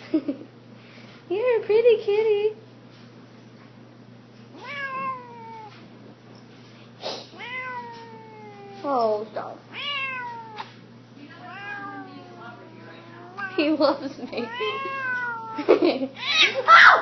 You're a pretty kitty. Oh, stop. He loves me.